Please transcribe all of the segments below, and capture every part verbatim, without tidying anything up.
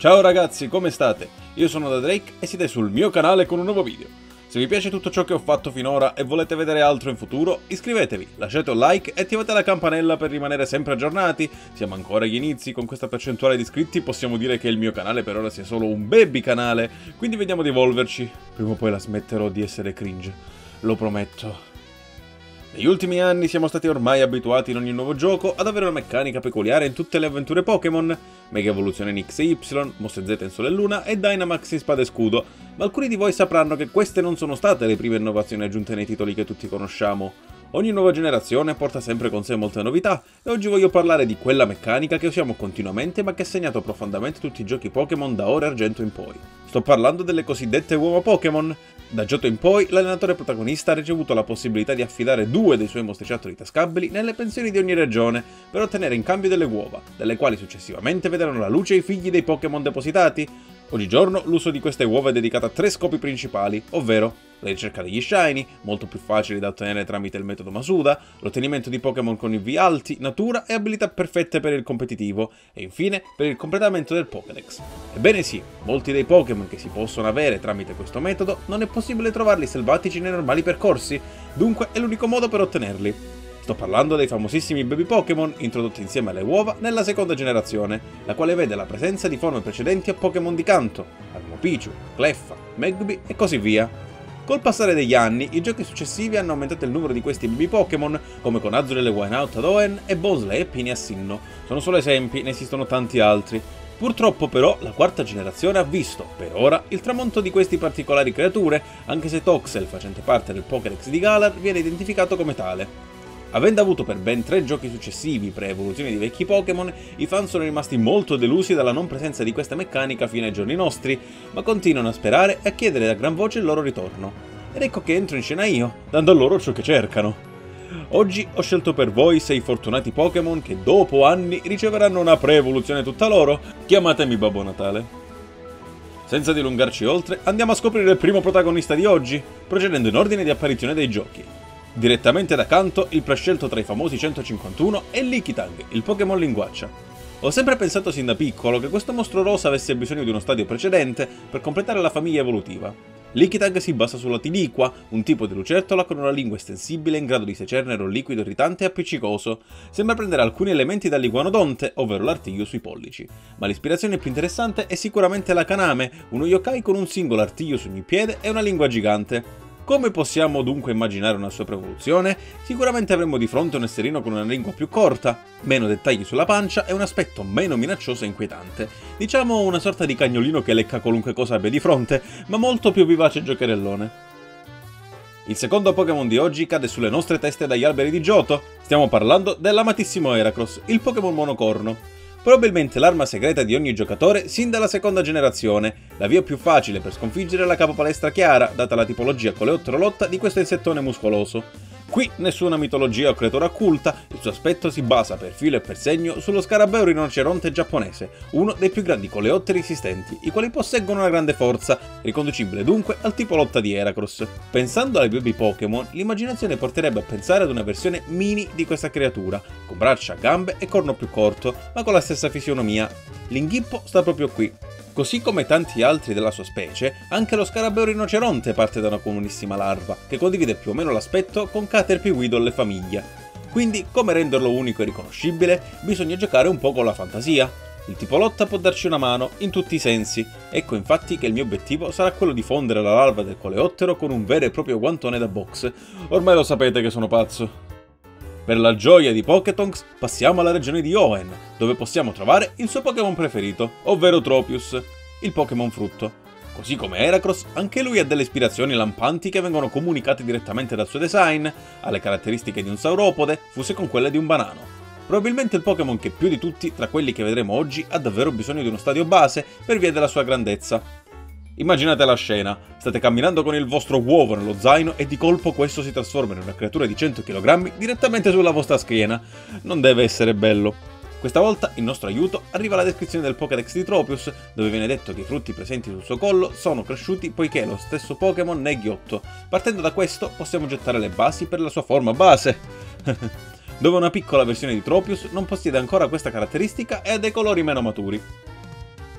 Ciao ragazzi, come state? Io sono da Drake e siete sul mio canale con un nuovo video. Se vi piace tutto ciò che ho fatto finora e volete vedere altro in futuro, iscrivetevi, lasciate un like e attivate la campanella per rimanere sempre aggiornati. Siamo ancora agli inizi, con questa percentuale di iscritti possiamo dire che il mio canale per ora sia solo un baby canale, quindi vediamo di evolverci. Prima o poi la smetterò di essere cringe, lo prometto. Negli ultimi anni siamo stati ormai abituati in ogni nuovo gioco ad avere una meccanica peculiare in tutte le avventure Pokémon, Mega Evoluzione in X e Y, Mosse Z in Sole e Luna e Dynamax in Spada e Scudo, ma alcuni di voi sapranno che queste non sono state le prime innovazioni aggiunte nei titoli che tutti conosciamo. Ogni nuova generazione porta sempre con sé molte novità e oggi voglio parlare di quella meccanica che usiamo continuamente ma che ha segnato profondamente tutti i giochi Pokémon da Ore Argento in poi. Sto parlando delle cosiddette uova Pokémon. Da Johto in poi, l'allenatore protagonista ha ricevuto la possibilità di affidare due dei suoi mostriciattoli tascabili nelle pensioni di ogni regione per ottenere in cambio delle uova, dalle quali successivamente vedranno la luce i figli dei Pokémon depositati. Oggigiorno l'uso di queste uova è dedicato a tre scopi principali, ovvero la ricerca degli shiny, molto più facili da ottenere tramite il metodo Masuda, l'ottenimento di Pokémon con I V alti, natura e abilità perfette per il competitivo, e infine per il completamento del Pokédex. Ebbene sì, molti dei Pokémon che si possono avere tramite questo metodo non è possibile trovarli selvatici nei normali percorsi, dunque è l'unico modo per ottenerli. Sto parlando dei famosissimi Baby Pokémon introdotti insieme alle uova nella seconda generazione, la quale vede la presenza di forme precedenti a Pokémon di canto, Armopichu, Cleffa, Magby e così via. Col passare degli anni, i giochi successivi hanno aumentato il numero di questi Baby Pokémon, come con Azurill e Wynaut ad Hoenn e Bosley e Pini a Sinnoh. Sono solo esempi, ne esistono tanti altri. Purtroppo però la quarta generazione ha visto, per ora, il tramonto di queste particolari creature, anche se Toxel, facente parte del Pokédex di Galar, viene identificato come tale. Avendo avuto per ben tre giochi successivi pre-evoluzioni di vecchi Pokémon, i fan sono rimasti molto delusi dalla non presenza di questa meccanica fino ai giorni nostri, ma continuano a sperare e a chiedere a gran voce il loro ritorno. Ed ecco che entro in scena io, dando a loro ciò che cercano. Oggi ho scelto per voi sei fortunati Pokémon che dopo anni riceveranno una pre-evoluzione tutta loro, chiamatemi Babbo Natale. Senza dilungarci oltre, andiamo a scoprire il primo protagonista di oggi, procedendo in ordine di apparizione dei giochi. Direttamente da canto, il prescelto tra i famosi centocinquantuno è Lickitung, il Pokémon linguaccia. Ho sempre pensato sin da piccolo che questo mostro rosa avesse bisogno di uno stadio precedente per completare la famiglia evolutiva. Lickitung si basa sulla Tiliqua, un tipo di lucertola con una lingua estensibile in grado di secernere un liquido irritante e appiccicoso. Sembra prendere alcuni elementi dall'Iguanodonte, ovvero l'artiglio sui pollici. Ma l'ispirazione più interessante è sicuramente la Kaname, uno yokai con un singolo artiglio su ogni piede e una lingua gigante. Come possiamo dunque immaginare una sua evoluzione? Sicuramente avremo di fronte un esserino con una lingua più corta, meno dettagli sulla pancia e un aspetto meno minaccioso e inquietante. Diciamo una sorta di cagnolino che lecca qualunque cosa abbia di fronte, ma molto più vivace e giocherellone. Il secondo Pokémon di oggi cade sulle nostre teste dagli alberi di Johto. Stiamo parlando dell'amatissimo Heracross, il Pokémon monocorno. Probabilmente l'arma segreta di ogni giocatore sin dalla seconda generazione, la via più facile per sconfiggere la capopalestra chiara, data la tipologia coleottero-lotta di questo insettone muscoloso. Qui nessuna mitologia o creatura occulta, il suo aspetto si basa per filo e per segno sullo scarabeo rinoceronte giapponese, uno dei più grandi coleotteri esistenti, i quali posseggono una grande forza, riconducibile dunque al tipo lotta di Heracross. Pensando ai baby Pokémon, l'immaginazione porterebbe a pensare ad una versione mini di questa creatura, con braccia, gambe e corno più corto, ma con la stessa fisionomia. L'inghippo sta proprio qui. Così come tanti altri della sua specie, anche lo scarabeo rinoceronte parte da una comunissima larva, che condivide più o meno l'aspetto con Caterpie, Weedle e famiglia. Quindi, come renderlo unico e riconoscibile, bisogna giocare un po' con la fantasia. Il tipo lotta può darci una mano, in tutti i sensi. Ecco infatti che il mio obiettivo sarà quello di fondere la larva del coleottero con un vero e proprio guantone da box. Ormai lo sapete che sono pazzo. Per la gioia di Pokétonks passiamo alla regione di Hoenn, dove possiamo trovare il suo Pokémon preferito, ovvero Tropius, il Pokémon frutto. Così come Heracross, anche lui ha delle ispirazioni lampanti che vengono comunicate direttamente dal suo design, ha le caratteristiche di un sauropode, fuse con quelle di un banano. Probabilmente il Pokémon che più di tutti, tra quelli che vedremo oggi, ha davvero bisogno di uno stadio base per via della sua grandezza. Immaginate la scena, state camminando con il vostro uovo nello zaino e di colpo questo si trasforma in una creatura di cento chilogrammi direttamente sulla vostra schiena. Non deve essere bello. Questa volta, in nostro aiuto, arriva la descrizione del Pokédex di Tropius, dove viene detto che i frutti presenti sul suo collo sono cresciuti poiché lo stesso Pokémon ne è ghiotto. Partendo da questo, possiamo gettare le basi per la sua forma base. Dove una piccola versione di Tropius non possiede ancora questa caratteristica e ha dei colori meno maturi.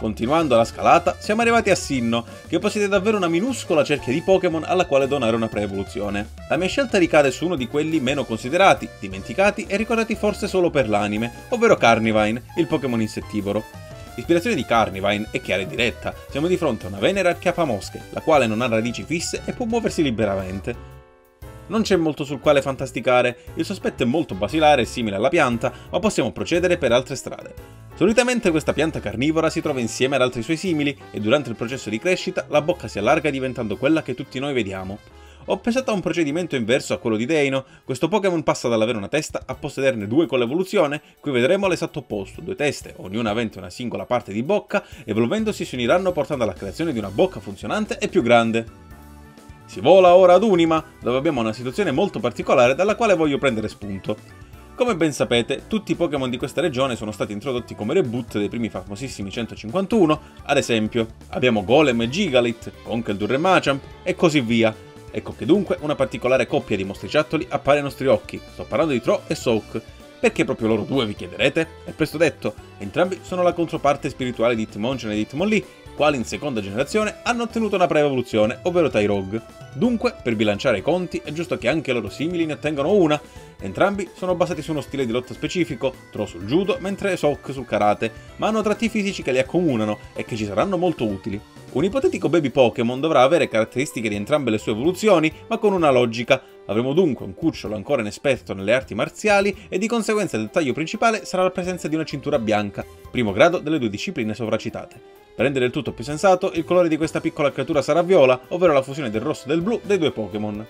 Continuando la scalata, siamo arrivati a Sinnoh, che possiede davvero una minuscola cerchia di Pokémon alla quale donare una pre-evoluzione. La mia scelta ricade su uno di quelli meno considerati, dimenticati e ricordati forse solo per l'anime, ovvero Carnivine, il Pokémon insettivoro. L'ispirazione di Carnivine è chiara e diretta, siamo di fronte a una Venera acchiappamosche, la quale non ha radici fisse e può muoversi liberamente. Non c'è molto sul quale fantasticare, il sospetto è molto basilare e simile alla pianta, ma possiamo procedere per altre strade. Solitamente questa pianta carnivora si trova insieme ad altri suoi simili e durante il processo di crescita la bocca si allarga diventando quella che tutti noi vediamo. Ho pensato a un procedimento inverso a quello di Deino, questo Pokémon passa dall'avere una testa a possederne due con l'evoluzione, qui vedremo l'esatto opposto, due teste, ognuna avente una singola parte di bocca, evolvendosi si uniranno portando alla creazione di una bocca funzionante e più grande. Si vola ora ad Unima, dove abbiamo una situazione molto particolare dalla quale voglio prendere spunto. Come ben sapete, tutti i Pokémon di questa regione sono stati introdotti come reboot dei primi famosissimi centocinquantuno, ad esempio, abbiamo Golem e Gigalith, Conkeldurr e Machamp, e così via. Ecco che dunque una particolare coppia di mostriciattoli appare ai nostri occhi, sto parlando di Tro e Soak. Perché proprio loro due, vi chiederete? È presto detto, entrambi sono la controparte spirituale di Hitmonchan e di Hitmonlee, quali in seconda generazione hanno ottenuto una pre-evoluzione, ovvero Tyrogue. Dunque, per bilanciare i conti, è giusto che anche loro simili ne ottengano una. Entrambi sono basati su uno stile di lotta specifico, Tro sul judo, mentre Soak sul karate, ma hanno tratti fisici che li accomunano e che ci saranno molto utili. Un ipotetico baby Pokémon dovrà avere caratteristiche di entrambe le sue evoluzioni, ma con una logica. Avremo dunque un cucciolo ancora inesperto nelle arti marziali e di conseguenza il dettaglio principale sarà la presenza di una cintura bianca, primo grado delle due discipline sovracitate. Per rendere il tutto più sensato, il colore di questa piccola creatura sarà viola, ovvero la fusione del rosso e del blu dei due Pokémon.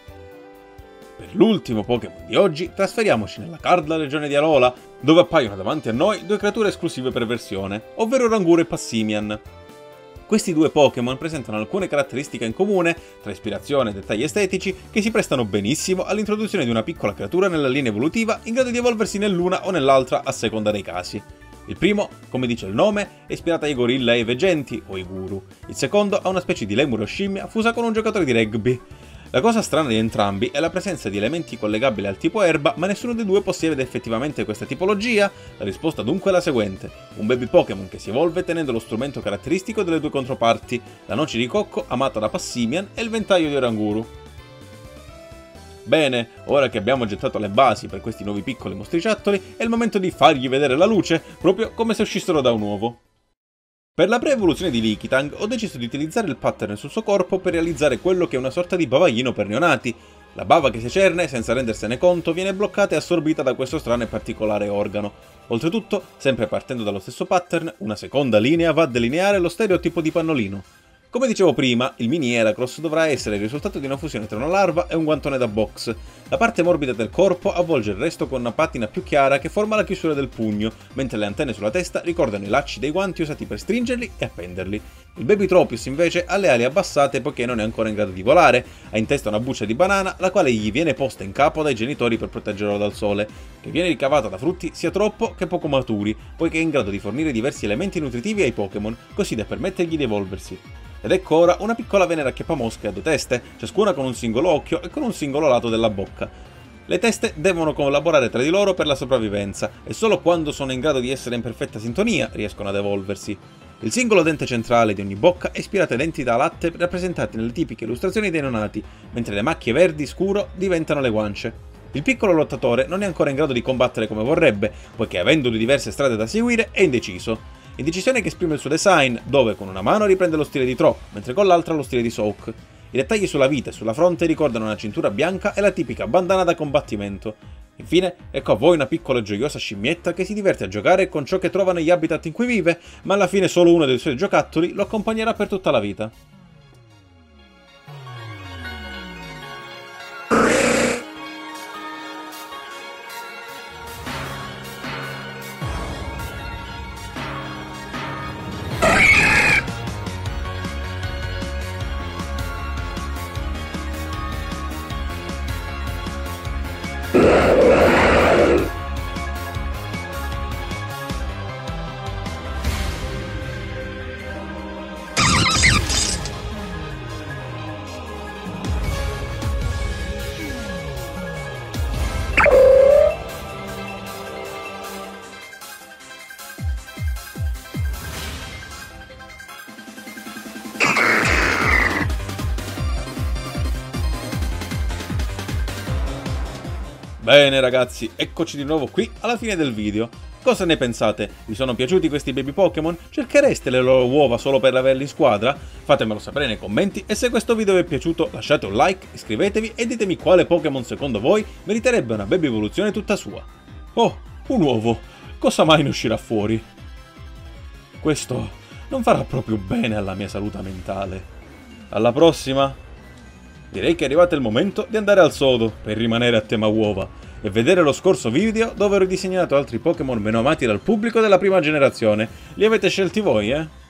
Per l'ultimo Pokémon di oggi, trasferiamoci nella calda regione di Alola, dove appaiono davanti a noi due creature esclusive per versione, ovvero Oranguru e Passimian. Questi due Pokémon presentano alcune caratteristiche in comune, tra ispirazione e dettagli estetici, che si prestano benissimo all'introduzione di una piccola creatura nella linea evolutiva in grado di evolversi nell'una o nell'altra a seconda dei casi. Il primo, come dice il nome, è ispirato ai gorilla e ai veggenti, o ai guru. Il secondo ha una specie di lemure o scimmia fusa con un giocatore di rugby. La cosa strana di entrambi è la presenza di elementi collegabili al tipo erba, ma nessuno dei due possiede effettivamente questa tipologia. La risposta dunque è la seguente: un baby Pokémon che si evolve tenendo lo strumento caratteristico delle due controparti, la noce di cocco amata da Passimian e il ventaglio di Oranguru. Bene, ora che abbiamo gettato le basi per questi nuovi piccoli mostriciattoli, è il momento di fargli vedere la luce, proprio come se uscissero da un uovo. Per la pre-evoluzione di Lickitung ho deciso di utilizzare il pattern sul suo corpo per realizzare quello che è una sorta di bavaglino per neonati. La bava che si cerne, senza rendersene conto, viene bloccata e assorbita da questo strano e particolare organo. Oltretutto, sempre partendo dallo stesso pattern, una seconda linea va a delineare lo stereotipo di pannolino. Come dicevo prima, il mini Heracross dovrà essere il risultato di una fusione tra una larva e un guantone da box. La parte morbida del corpo avvolge il resto con una patina più chiara che forma la chiusura del pugno, mentre le antenne sulla testa ricordano i lacci dei guanti usati per stringerli e appenderli. Il Baby Tropius invece ha le ali abbassate poiché non è ancora in grado di volare, ha in testa una buccia di banana la quale gli viene posta in capo dai genitori per proteggerlo dal sole, che viene ricavata da frutti sia troppo che poco maturi, poiché è in grado di fornire diversi elementi nutritivi ai Pokémon, così da permettergli di evolversi. Ed ecco ora una piccola Venera acchiappamosche a due teste, ciascuna con un singolo occhio e con un singolo lato della bocca. Le teste devono collaborare tra di loro per la sopravvivenza, e solo quando sono in grado di essere in perfetta sintonia riescono ad evolversi. Il singolo dente centrale di ogni bocca è ispirato ai denti da latte rappresentati nelle tipiche illustrazioni dei neonati, mentre le macchie verdi scuro diventano le guance. Il piccolo lottatore non è ancora in grado di combattere come vorrebbe, poiché avendo due diverse strade da seguire è indeciso. Indecisione che esprime il suo design, dove con una mano riprende lo stile di Tro, mentre con l'altra lo stile di Soak. I dettagli sulla vita e sulla fronte ricordano una cintura bianca e la tipica bandana da combattimento. Infine, ecco a voi una piccola e gioiosa scimmietta che si diverte a giocare con ciò che trova negli habitat in cui vive, ma alla fine solo uno dei suoi giocattoli lo accompagnerà per tutta la vita. Bene ragazzi, eccoci di nuovo qui alla fine del video. Cosa ne pensate? Vi sono piaciuti questi baby Pokémon? Cerchereste le loro uova solo per averli in squadra? Fatemelo sapere nei commenti e se questo video vi è piaciuto lasciate un like, iscrivetevi e ditemi quale Pokémon secondo voi meriterebbe una baby evoluzione tutta sua. Oh, un uovo! Cosa mai ne uscirà fuori? Questo non farà proprio bene alla mia salute mentale. Alla prossima! Direi che è arrivato il momento di andare al sodo per rimanere a tema uova e vedere lo scorso video dove ho ridisegnato altri Pokémon meno amati dal pubblico della prima generazione. Li avete scelti voi, eh?